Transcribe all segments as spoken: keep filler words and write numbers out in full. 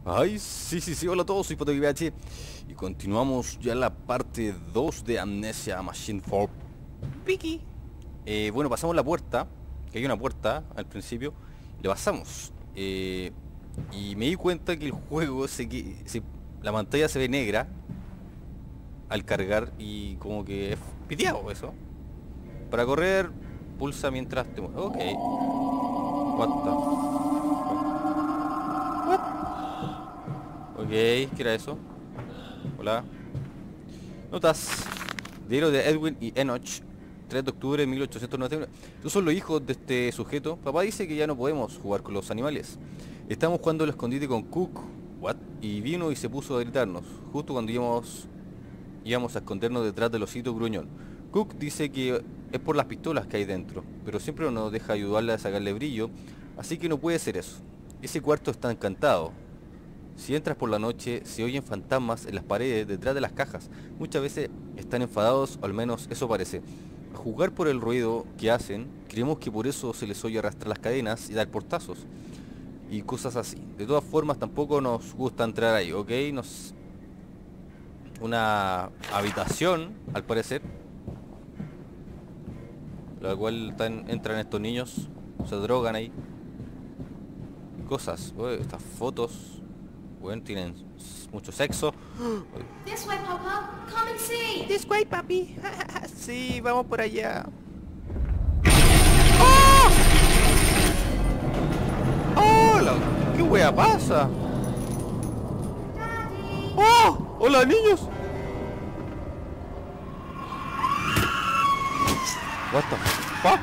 Ay, sí, sí, sí, hola a todos, soy PotoVH y continuamos ya la parte dos de Amnesia Machine for Piki. Eh, bueno, pasamos la puerta, que hay una puerta al principio, y le pasamos. Eh, y me di cuenta que el juego, se, que, se, la pantalla se ve negra al cargar y como que es piteado eso. Para correr, pulsa mientras te mueves. Ok. What the Ok, ¿qué era eso? Hola. Notas. Diario de Edwin y Enoch, tres de octubre de mil ochocientos noventa y uno. Estos son los hijos de este sujeto. Papá dice que ya no podemos jugar con los animales. Estamos jugando al escondite con Cook. What? Y vino y se puso a gritarnos, justo cuando íbamos, íbamos a escondernos detrás del osito gruñón. Cook dice que es por las pistolas que hay dentro, pero siempre nos deja ayudarle a sacarle brillo, así que no puede ser eso. Ese cuarto está encantado. Si entras por la noche, se oyen fantasmas en las paredes detrás de las cajas. Muchas veces están enfadados, o al menos eso parece. A juzgar por el ruido que hacen, creemos que por eso se les oye arrastrar las cadenas y dar portazos. Y cosas así. De todas formas, tampoco nos gusta entrar ahí, ¿ok? Nos... Una habitación, al parecer. La cual están, entran estos niños, se drogan ahí. Cosas, uy, estas fotos... Bueno, tienen mucho sexo. This way, Papa. Come and see. This way, papi. Sí, vamos por allá. ¡Oh! ¡Hola! ¿Qué wea pasa? Daddy. ¡Oh! ¡Hola, niños! What the fuck?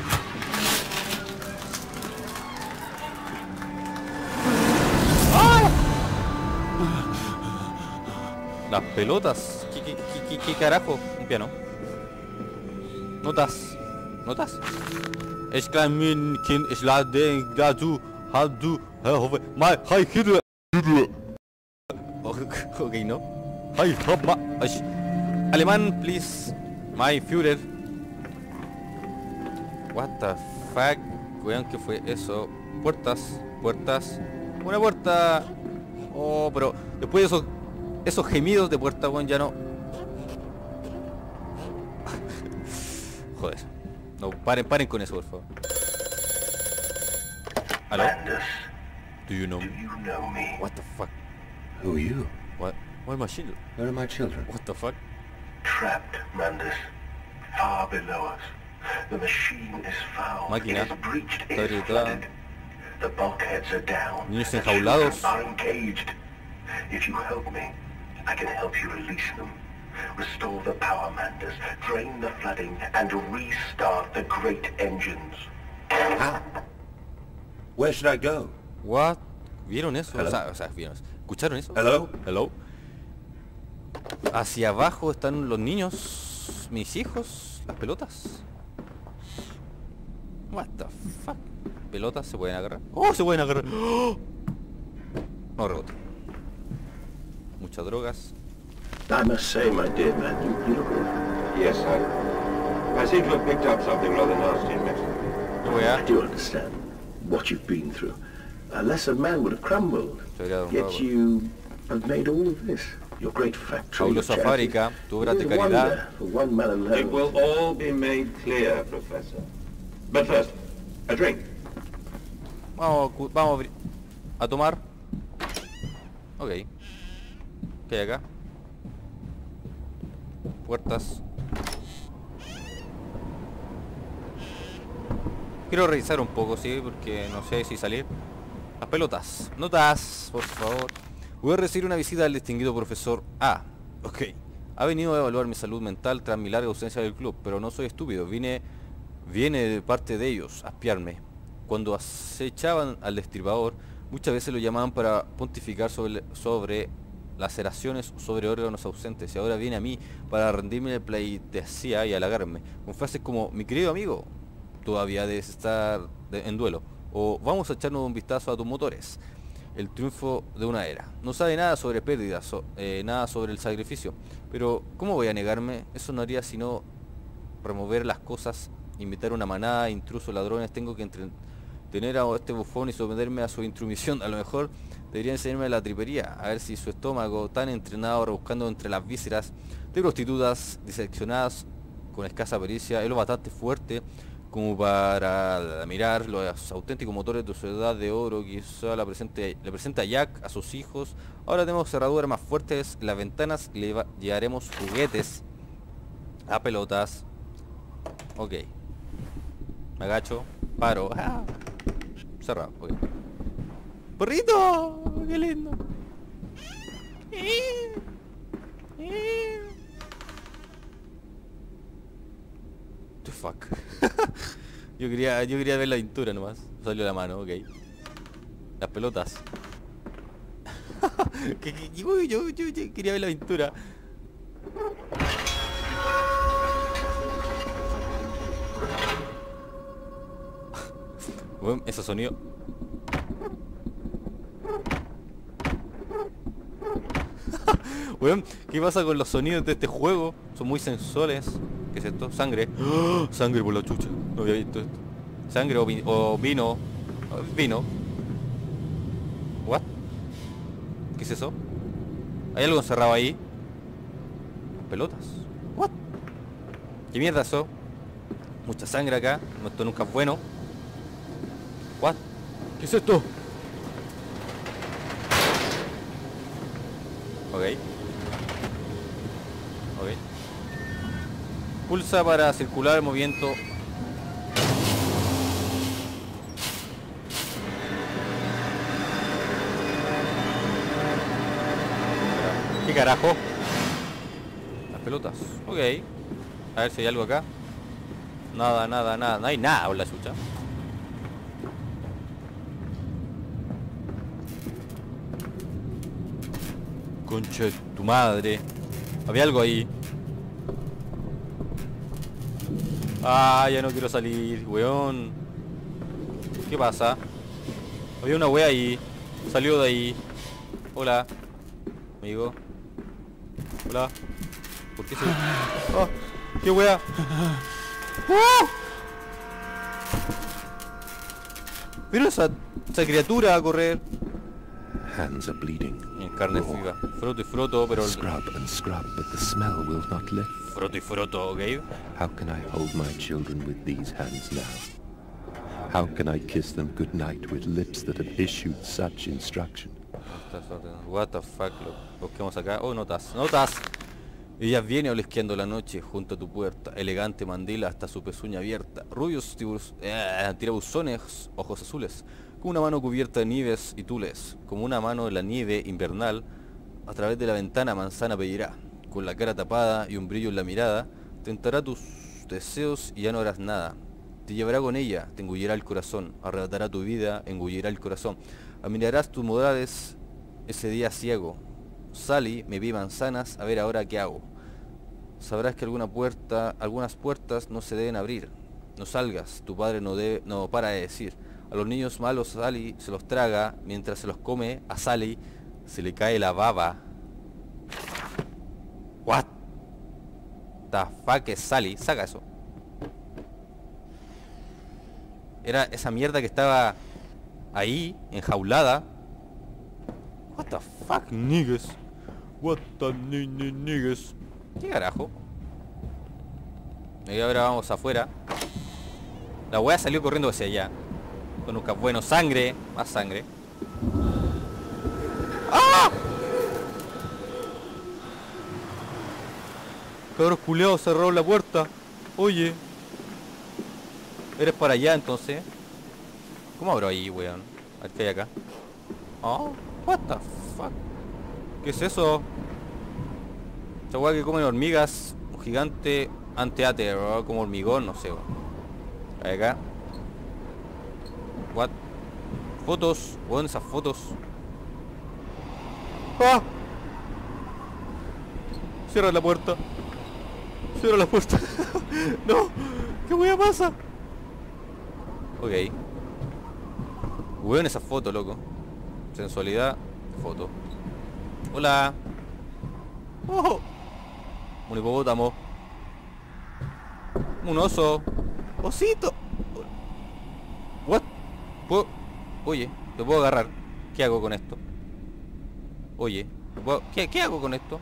Las pelotas. ¿Qué, qué, qué, qué carajo? Un piano. Notas. ¿Notas? Ich kann mir Kind, ich lade dazu, hast du, mal, hi, Hitler. Ok, no. Hi, hoppa. Alemán, please. My Führer. What the fuck? Weón, ¿qué fue eso? Puertas, puertas. Una puerta. Oh, pero después de eso. Esos gemidos de puerta, weón, ya no... Joder. No, paren, paren con eso, por favor. ¿Aló? Landis, Do you know do me? you know me? What the fuck? Who are you? What? Why my shield? Where are my children? What the fuck? Trapped, Landis. Far below us. The machine is foul. Máquina. It is breached. It Está is irritada. flooded. The bulkheads are down. Niños The enjaulados. children are encaged. If you help me, I can help you release them. Restore the power, Manders. Drain the flooding and restart the great engines. How? Where should I go? What? ¿Vieron eso? O Hello. sea, o sea, ¿vieron eso? ¿Escucharon eso? Hello? Hello. Hacia abajo están los niños, mis hijos, las pelotas. What the fuck? ¿Pelotas se pueden agarrar? ¡Oh, se pueden agarrar! ¡Oh! No, rebote. Muchas drogas. I must say, my dear man, you, you look good. Yes, I... I seem to have picked up something rather nasty in Mexico. ¿Qué weá? I do understand what you've been through. A lesser man would have crumbled. Se habría Yet drogado. you have made all of this. Your great factory. your Fabulosa charity. fábrica, tu obra It de is a caridad. wonder for one man alone. It will all be made clear, Professor. But first, a drink. Vamos, a cu- vamos a, abrir- a tomar. Ok. ¿Qué hay acá? Puertas. Quiero revisar un poco, sí, porque no sé si salir. Las pelotas. Notas, por favor. Voy a recibir una visita del distinguido profesor A. Ok. Ha venido a evaluar mi salud mental tras mi larga ausencia del club, pero no soy estúpido. Vine, viene de parte de ellos a espiarme. Cuando acechaban al destripador, muchas veces lo llamaban para pontificar sobre, sobre laceraciones o sobre órganos ausentes. Y ahora viene a mí para rendirme la pleitesía y halagarme. Con frases como, mi querido amigo, todavía debes estar de- en duelo. O vamos a echarnos un vistazo a tus motores. El triunfo de una era. No sabe nada sobre pérdidas, so- eh, nada sobre el sacrificio. Pero, ¿cómo voy a negarme? Eso no haría sino remover las cosas, invitar una manada de intrusos ladrones. Tengo que entre- tener a este bufón y someterme a su intromisión. A lo mejor Debería enseñarme a la tripería, a ver si su estómago, tan entrenado rebuscando entre las vísceras de prostitutas diseccionadas con escasa pericia, es lo bastante fuerte como para mirar los auténticos motores de su edad de oro. Quizá la presente, le presenta a Jack, a sus hijos. Ahora tenemos cerraduras más fuertes en las ventanas, le va, llevaremos juguetes a pelotas. Ok. Me agacho, paro. ¡Ah! Cerrado, ok. ¡Perrito! ¡Qué lindo! The fuck. yo quería yo quería ver la pintura nomás. Salió la mano, ok. Las pelotas. que, que, yo, yo, yo, yo quería ver la pintura. Bueno, ese sonido. Weón, ¿qué pasa con los sonidos de este juego? Son muy sensuales. ¿Qué es esto? Sangre. ¡Oh! Sangre por la chucha. No había visto esto. Sangre o, vi o vino. Vino. What? ¿Qué es eso? ¿Hay algo encerrado ahí? Pelotas. What? ¿Qué mierda es eso? Mucha sangre acá. Esto nunca es bueno. What? ¿Qué es esto? Ok. Ok. Pulsa para circular el movimiento. ¿Qué carajo? Las pelotas. Ok. A ver si hay algo acá. Nada, nada, nada. No hay nada por la chucha. Concha de tu madre. Había algo ahí. Ah, ya no quiero salir, weón. ¿Qué pasa? Había una wea ahí. Salió de ahí. Hola. Amigo. Hola. ¿Por qué se...? Oh, ¿qué wea? ¡Oh! Pero esa, esa criatura a correr. Hands are bleeding. En carne viva. Froto y froto, pero... Scrub and scrub, but the smell will not lift. Froto y froto, ok. How can I hold my children with these hands now? How can I kiss them goodnight with lips that have issued such instruction? What the fuck, lo busquemos acá. Oh, notas, notas. Ella viene olisqueando la noche junto a tu puerta, elegante mandila hasta su pezuña abierta, rubios tibus, eh, tirabuzones, ojos azules, con una mano cubierta de nieves y tules, como una mano en la nieve invernal, a través de la ventana manzana pedirá, con la cara tapada y un brillo en la mirada, tentará tus deseos y ya no harás nada, te llevará con ella, te engullirá el corazón, arrebatará tu vida, engullirá el corazón, admirarás tus modales ese día ciego. Sally, me vi manzanas, a ver ahora qué hago. Sabrás que alguna puerta, algunas puertas no se deben abrir. No salgas, tu padre no debe, no para de decir. A los niños malos Sally se los traga, mientras se los come, a Sally se le cae la baba. What the fuck es Sally? Saca eso. Era esa mierda que estaba ahí, enjaulada. What the fuck, niggas? What the niggas? ¿Qué carajo? Y ahora vamos afuera. La wea salió corriendo hacia allá. Con nunca bueno, sangre. Más sangre. ¡Ah! Cabros culeados, cerró la puerta. Oye. Eres para allá entonces. ¿Cómo abro ahí, weón? A ver qué hay acá. Oh, what the fuck. ¿Qué es eso? Esta weá que comen hormigas. Un gigante anteáter, como hormigón, no sé. Ahí acá. What? Fotos. Weón, esas fotos. ¡Ah! Cierra la puerta. Cierra la puerta. No. ¿Qué weá pasa? Ok. Weón, esa foto, loco. Sensualidad. Foto. Hola. Oh. Un hipopótamo. Un oso. Osito. What? ¿Puedo? Oye, te puedo agarrar. ¿Qué hago con esto? Oye, ¿qué, qué hago con esto?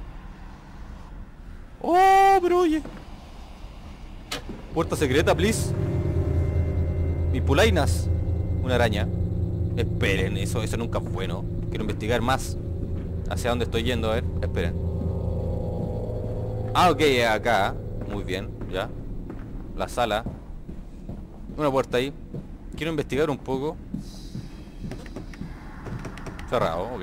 Oh, pero oye. Puerta secreta, please. Mis pulainas. Una araña. Esperen, eso, eso nunca es bueno. Quiero investigar más. ¿Hacia dónde estoy yendo? A ver, esperen. Ah, ok, acá. Muy bien, ya. La sala. Una puerta ahí. Quiero investigar un poco. Cerrado, ok.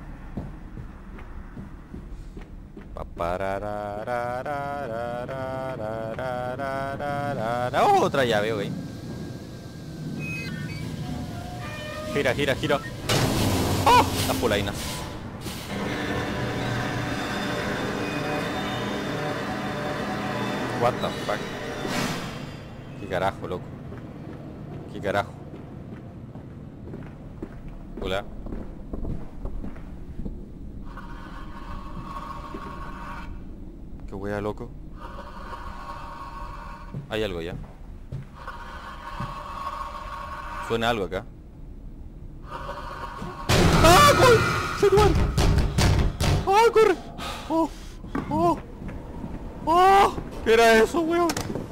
Oh, otra llave, ok. Gira, gira, gira. ¡Oh! Las polainas. What the fuck. ¿Qué carajo, loco? ¿Qué carajo? Hola. Qué wea, loco. Hay algo ya. Suena algo acá. ¡Ah, corre! ¡Señor! ¡Ah, corre! ¡Oh! ¡Oh! ¡Oh! ¿Qué era eso, weón?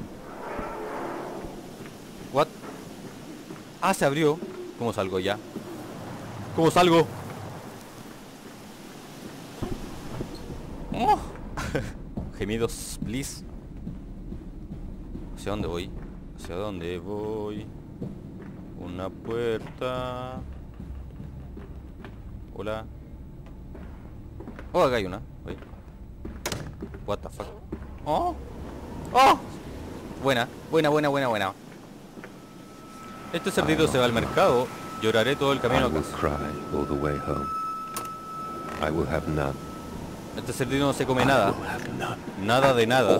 What? Ah, se abrió. ¿Cómo salgo ya? ¿Cómo salgo? Oh. Gemidos, please. ¿Hacia dónde voy? ¿Hacia dónde voy? Una puerta. Hola. Oh, acá hay una. Oye. What the fuck. Oh. Oh. Buena, buena, buena, buena, buena. Este cerdito se va al mercado. Lloraré todo el camino a casa. Este cerdito no se come nada. Nada de nada.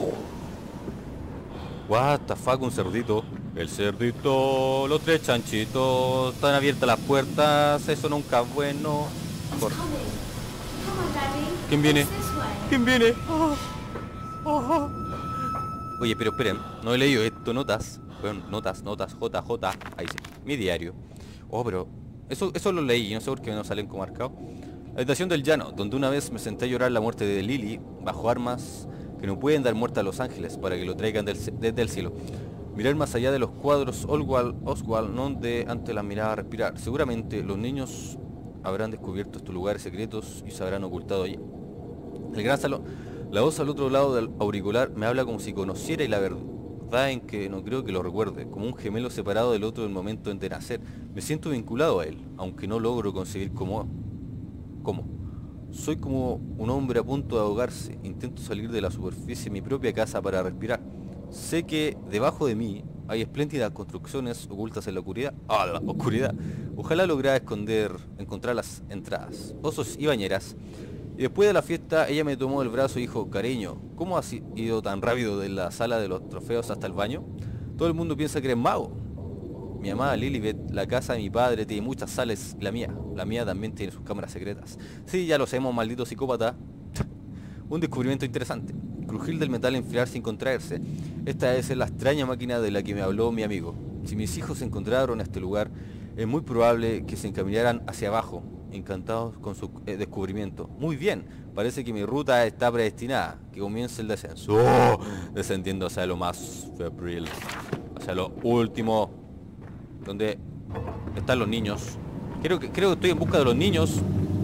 What the fuck, un cerdito. El cerdito, los tres chanchitos. Están abiertas las puertas. Eso nunca es bueno. Por... ¿Quién viene? ¿Quién viene? Oh. Oh. Oye, pero esperen, no he leído esto, notas. Bueno, notas, notas, J, J. Ahí sí, mi diario. Oh, pero eso, eso lo leí, no sé por qué no salen como marcado. Habitación del llano, donde una vez me senté a llorar la muerte de Lily bajo armas que no pueden dar muerte a los ángeles para que lo traigan del, desde el cielo. Mirar más allá de los cuadros Oswald, Oswald, no de ante la mirada respirar. Seguramente los niños habrán descubierto estos lugares secretos y se habrán ocultado allí. El gran salón. La voz al otro lado del auricular me habla como si conociera y la verdad en que no creo que lo recuerde, como un gemelo separado del otro del momento en de nacer. Me siento vinculado a él, aunque no logro concebir cómo. ¿Cómo? Soy como un hombre a punto de ahogarse. Intento salir de la superficie de mi propia casa para respirar. Sé que debajo de mí hay espléndidas construcciones ocultas en la oscuridad. ¡Ah, la oscuridad! Ojalá lograra esconder, encontrar las entradas, osos y bañeras. Y después de la fiesta, ella me tomó el brazo y dijo, cariño, ¿cómo has ido tan rápido de la sala de los trofeos hasta el baño? Todo el mundo piensa que eres mago. Mi amada Lilibet, la casa de mi padre tiene muchas salas, la mía. La mía también tiene sus cámaras secretas. Sí, ya lo sabemos, maldito psicópata. Un descubrimiento interesante. Crujir del metal enfriar sin contraerse. Esta es la extraña máquina de la que me habló mi amigo. Si mis hijos encontraron este lugar, es muy probable que se encaminaran hacia abajo, encantados con su eh, descubrimiento. Muy bien, parece que mi ruta está predestinada. Que comience el descenso. ¡Oh! Descendiendo hacia lo más febril. Hacia lo último. Donde están los niños. Creo que, creo que estoy en busca de los niños.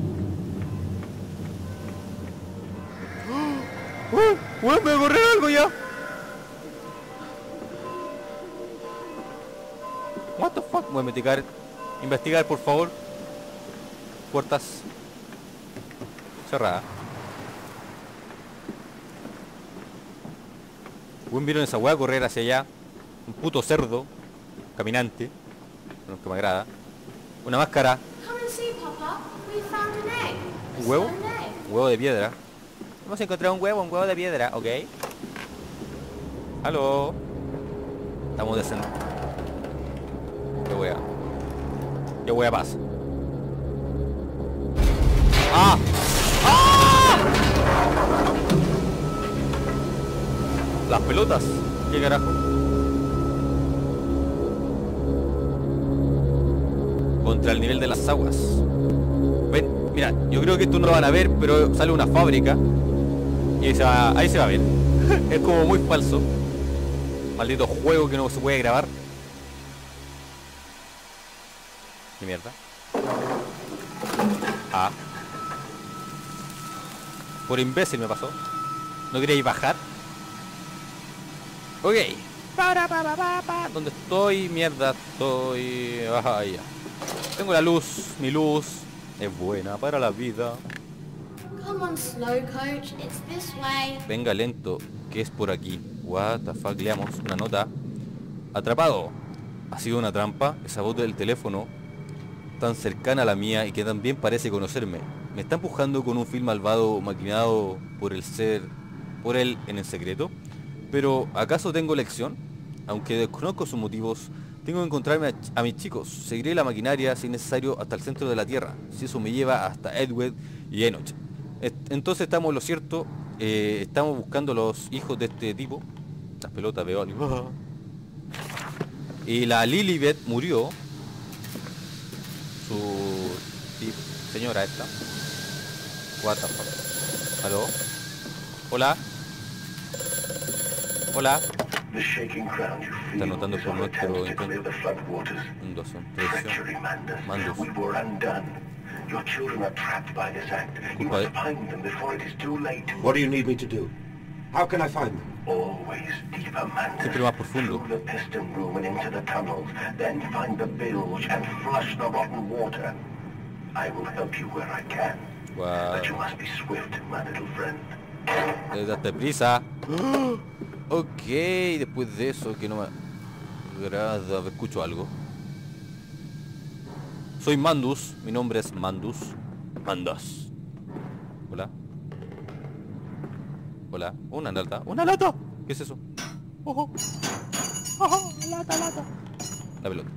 ¡Oh! ¡Oh! ¡Me va a correr algo ya! What the fuck? Voy a investigar. Investigar, por favor. Puertas cerradas. Buen, vieron esa weá correr hacia allá. Un puto cerdo caminante. Bueno, que me agrada. Una máscara. ¿Un huevo? Un huevo de piedra. Hemos encontrado un huevo, un huevo de piedra, ok. Aló. Estamos descendiendo. Qué wea. Qué wea pasa. ¡Ah! ¡Ah! Las pelotas. ¿Qué carajo? Contra el nivel de las aguas. Ven, Mira, yo creo que esto no lo van a ver, pero sale una fábrica. Y se va, ahí se va a ver. Es como muy falso. Maldito juego que no se puede grabar. Qué mierda. Ah. Por imbécil me pasó. ¿No queréis bajar? Ok. Para, para, para, para. ¿Dónde estoy? Mierda, estoy... Ah, ya. Tengo la luz, mi luz. Es buena para la vida. Come on, Slowcoach. It's this way. Venga lento, que es por aquí. What the fuck, leamos una nota. Atrapado. Ha sido una trampa. Esa voz del teléfono tan cercana a la mía y que también parece conocerme. Me está empujando con un fil malvado maquinado por el ser, por él en el secreto. Pero ¿acaso tengo elección? Aunque desconozco sus motivos, tengo que encontrarme a, ch a mis chicos. Seguiré la maquinaria si es necesario hasta el centro de la Tierra, si eso me lleva hasta Edward y Enoch. Entonces estamos en lo cierto. eh, Estamos buscando los hijos de este tipo. Las pelotas veo algo. Y la Lilibet murió. Su sí, señora esta. What the fuck. ¿Aló? Hola. Hola. Está anotando por nuestro intento. Indoson, traición. Mandus. Your children are trapped by this act. You must find them before it is too late. What do you need me to do? How can I find them? Always deeper, Mandus. Siempre más profundo. Through the piston room and into the tunnels. Then find the bilge and flush the rotten water. I will help you where I can. Wow. But you must be swift, my little friend. Date prisa. Ok, después de eso que no me agrada, escucho algo. Soy Mandus, mi nombre es Mandus. Mandas. Hola. Hola. Una lata. ¡Una lata! ¿Qué es eso? ¡Ojo! ¡Ojo! ¡Lata, lata! La pelota.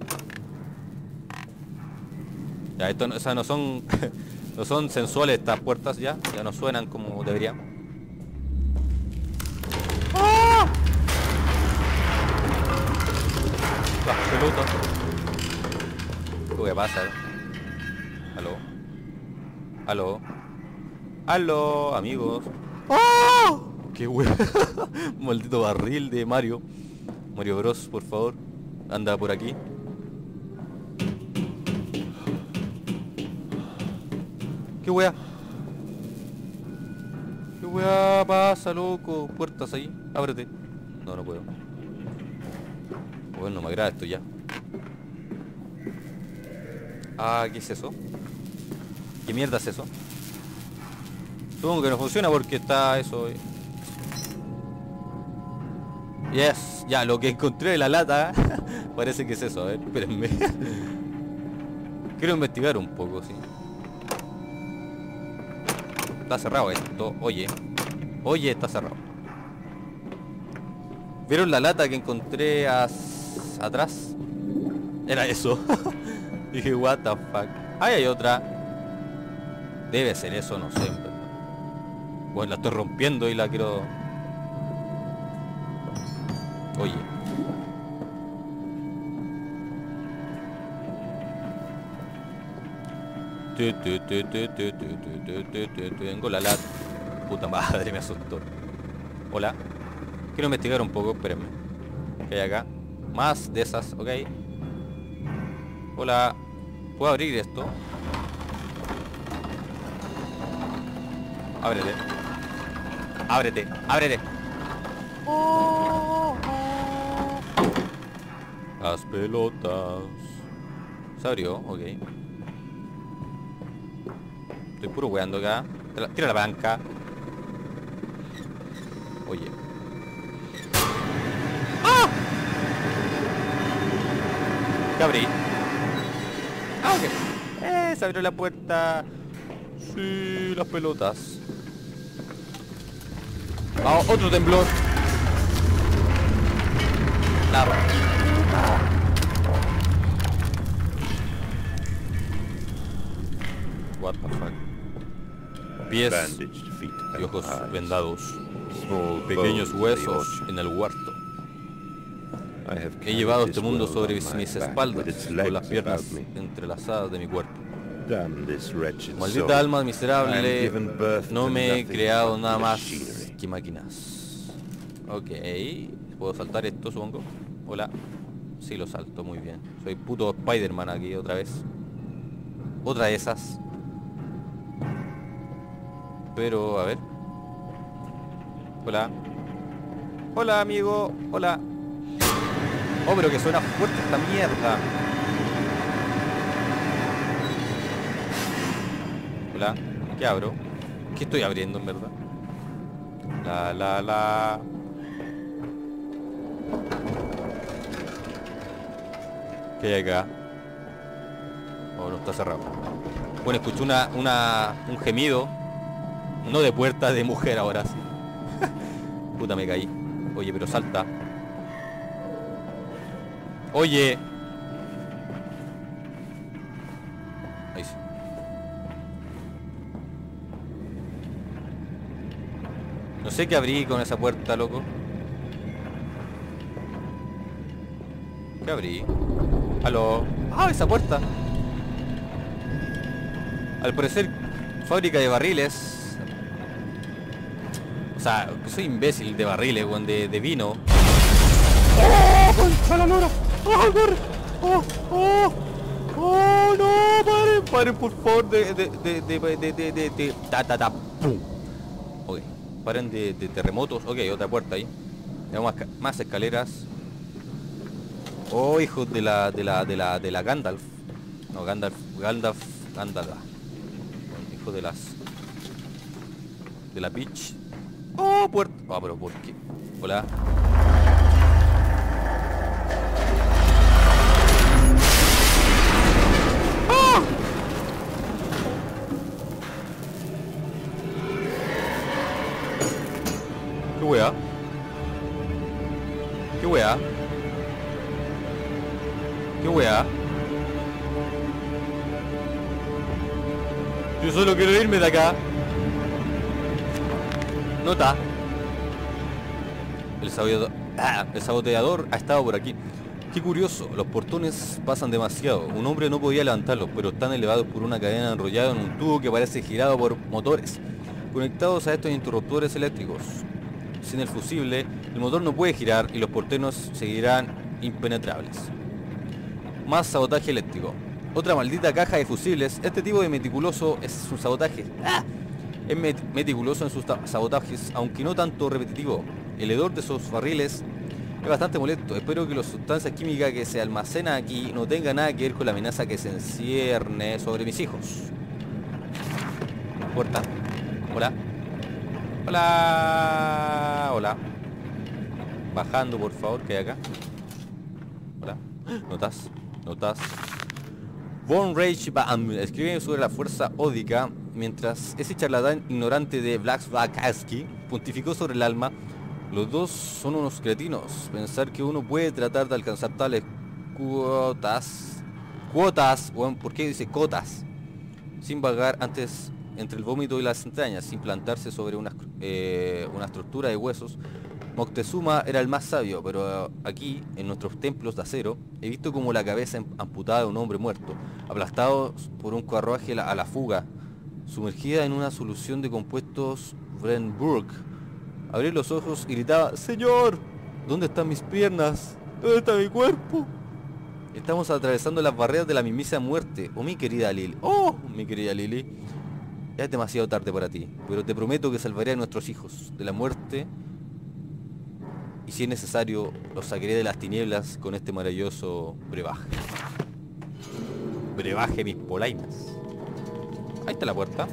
Ya, esto no, o sea, no son... no son sensuales estas puertas ya. Ya no suenan como deberían. ¡Ah! Las pelotas. ¿Qué pasa? ¿Aló? ¿Aló? ¿Aló, amigos? ¡Oh! ¡Qué hueá! Maldito barril de Mario. Mario Bros, por favor. Anda por aquí. ¿Qué hueá? ¿Qué hueá pasa, loco? Puertas ahí. Ábrete. No, no puedo. Bueno, no me agrada esto ya. Ah, ¿qué es eso? ¿Qué mierda es eso? Supongo que no funciona porque está eso. Yes, ya, lo que encontré de la lata parece que es eso, a ver, espérenme. Quiero investigar un poco, sí. Está cerrado esto, oye. Oye, está cerrado. ¿Vieron la lata que encontré as... atrás? Era eso. Dije, what the fuck. Ahí hay otra. Debe ser eso, no sé. Bueno, la estoy rompiendo y la quiero... Oye. Tengo la lata. Puta madre, me asustó. Hola. Quiero investigar un poco, espérenme. ¿Qué hay acá? Más de esas, ok. Hola. ¿Puedo abrir esto? Ábrete. Ábrete, ábrete. Las pelotas. Se abrió, ok. Estoy puro weando acá. Tira, tira la banca. Oye. ¡Ah! ¿Qué abrí? Ah, ok. Eh, se abrió la puerta. Sí, las pelotas. Vamos, otro temblor. La... What the fuck. Pies y ojos vendados. Pequeños huesos en el huerto. He llevado este mundo sobre mis, mis espaldas, con las piernas entrelazadas de mi cuerpo. Damn this wretched Maldita soul. alma I am miserable, given birth no to me he nothing creado but nada más machinery. que máquinas. Ok, ¿puedo saltar esto, supongo? Hola. Sí, lo salto, muy bien. Soy puto Spider-Man aquí otra vez. Otra de esas. Pero, a ver. Hola. Hola, amigo. Hola. Oh, pero que suena fuerte esta mierda. Hola. ¿Qué abro? ¿Qué estoy abriendo, en verdad? La, la, la... ¿Qué hay acá? Oh, no, está cerrado. Bueno, escuché una, una, un gemido. No de puerta, de mujer ahora sí. Puta, me caí. Oye, pero salta. Oye. Ahí sí. No sé qué abrí con esa puerta, loco. ¿Qué abrí? ¿Aló? ¡Ah, esa puerta! Al parecer, fábrica de barriles. O sea, soy imbécil de barriles, weón, de, de vino. ¡Oh! ¡Concha la lora! ¡Oh, corre! ¡Oh! ¡Oh! ¡Oh, no! ¡Paren! ¡Paren, por favor! De... de... de... de... de... de... de... de... ta, ta, ta, pum. Ok. Paren de, de terremotos. Ok, otra puerta ahí. Tenemos más, más escaleras. Oh, hijos de la... de la... de la... de la Gandalf. No, Gandalf... Gandalf... Gandalf. Hijo de las... de la Peach. Oh, puerta. Ah, pero ¿por qué? Hola. ¡Ah! ¿Qué wea? ¿Qué wea? ¿Qué wea? Yo solo quiero irme de acá. Nota. El saboteador, ah, el saboteador ha estado por aquí. Qué curioso, los portones pasan demasiado. Un hombre no podía levantarlos, pero están elevados por una cadena enrollada en un tubo que parece girado por motores conectados a estos interruptores eléctricos. Sin el fusible, el motor no puede girar y los portones seguirán impenetrables. Más sabotaje eléctrico. Otra maldita caja de fusibles. Este tipo de meticuloso es un sabotaje. ¡Ah! Es met meticuloso en sus sabotajes, aunque no tanto repetitivo. El hedor de sus barriles es bastante molesto. Espero que las sustancias químicas que se almacenan aquí no tengan nada que ver con la amenaza que se encierne sobre mis hijos. Puerta. Hola. Hola. Hola. Bajando, por favor, que hay acá. Hola. Notas. Notas. Von Rage Bam escribe sobre la fuerza ódica, mientras ese charlatán ignorante de Blavatsky pontificó sobre el alma. Los dos son unos cretinos. Pensar que uno puede tratar de alcanzar tales cuotas, cuotas, bueno, ¿por qué dice cotas? Sin vagar antes entre el vómito y las entrañas, sin plantarse sobre una, eh, una estructura de huesos. Moctezuma era el más sabio, pero aquí, en nuestros templos de acero, he visto como la cabeza amputada de un hombre muerto, aplastado por un carruaje a la, a la fuga, sumergida en una solución de compuestos Brenburg. Abrí los ojos y gritaba: ¡Señor! ¿Dónde están mis piernas? ¿Dónde está mi cuerpo? Estamos atravesando las barreras de la mismísima muerte. Oh, mi querida Lily. Oh, mi querida Lily. Ya es demasiado tarde para ti, pero te prometo que salvaré a nuestros hijos de la muerte. Y si es necesario, los sacaré de las tinieblas con este maravilloso brebaje. Brebaje mis polainas. Ahí está la puerta.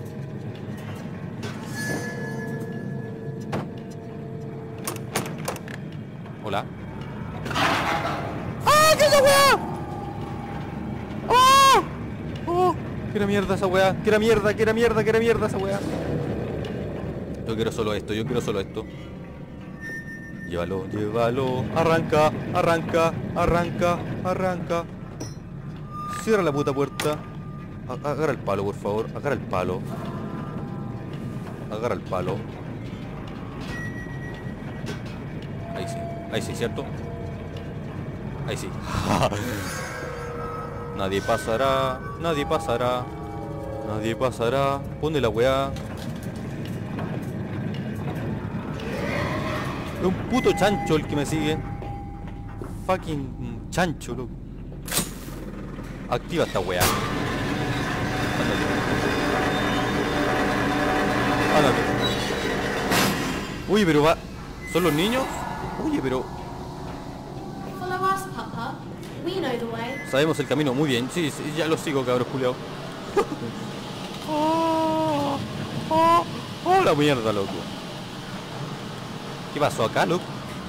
Hola. ¡Ah! ¿Qué es esa weá? ¡Oh! ¡Oh! ¿Qué era mierda esa weá? ¿Qué era mierda? ¿Qué era mierda? ¿Qué era mierda esa weá? Yo quiero solo esto, yo quiero solo esto. Llévalo, llévalo. Arranca, arranca, arranca, arranca. Cierra la puta puerta. Agarra el palo, por favor. Agarra el palo. Agarra el palo. Ahí sí. Ahí sí, ¿cierto? Ahí sí. Nadie pasará. Nadie pasará. Nadie pasará. Pone la weá. Es un puto chancho el que me sigue. Fucking chancho, loco. Activa esta weá. Ándate. Ándate. Uy, pero va. ¿Son los niños? Oye, pero Follow us, Papa. We know the way. sabemos el camino muy bien. Sí, sí, ya lo sigo, cabros culiao. Oh, oh, oh, la mierda, loco. ¿Qué pasó acá, loco?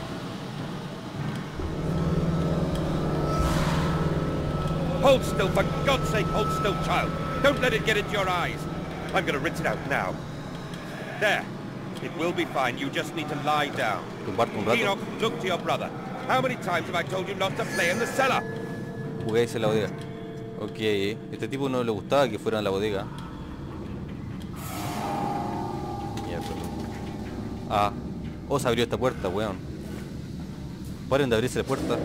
Hold still, for God's sake, hold still, child. Don't let it get into your eyes. I'm gonna rinse it out now. There. It will be fine. You just need to lie down. Tumbarte un rato. Enoch, look to your brother. How many times have I told you not to play in the cellar? Juguéis en la bodega. Ok, este tipo no le gustaba que fuera en la bodega. Mierda. Ah, oh, se abrió esta puerta, weón. Paren de abrirse la puerta.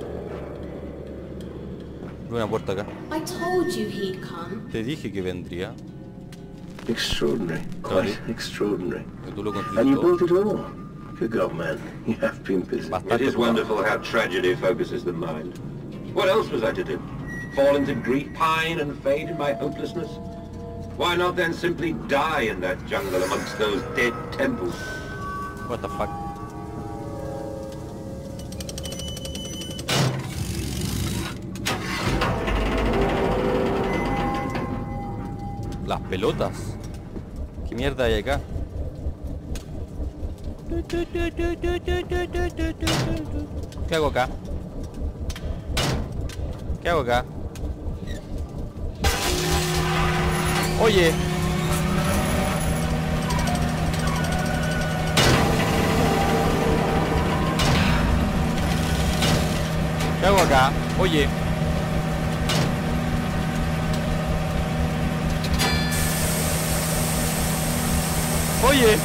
Hay una puerta acá. I told you he'd come. Te dije que vendría. Extraordinary. Quite extraordinary. Que tú lo And construiste you todo. built it all. Good God, man. You have been busy. It Bastante is ocupado. wonderful how tragedy focuses the mind. What else was I to do? Fall into grief, pine and fade in my hopelessness? Why not then simply die in that jungle amongst those dead temples? What the fuck. Las pelotas. ¿Qué mierda hay acá? ¿Qué hago acá? ¿Qué hago acá? Oye. ¿Qué hago acá? Oye. Oye.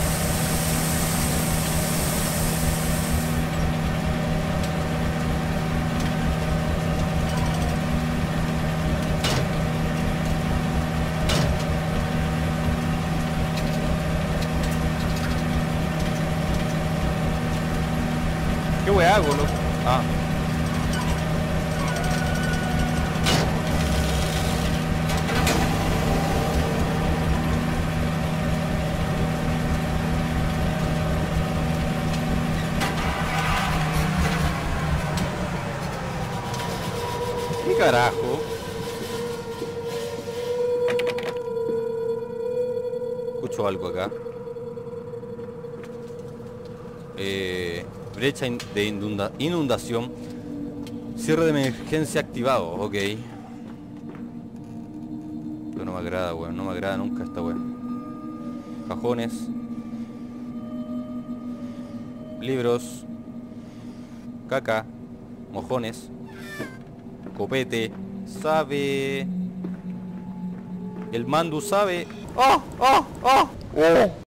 ¿Qué weá hago, loco? Ah. ¿Qué carajo? Escucho algo acá. Eh, brecha in- de inunda- inundación. Cierre de emergencia activado, ok. Pero no me agrada, weón. No me agrada nunca esta weón. Cajones. Libros. Caca. Mojones. Copete. Sabe. El mandu sabe. ¡Oh! ¡Oh! ¡Oh! ¡Oh!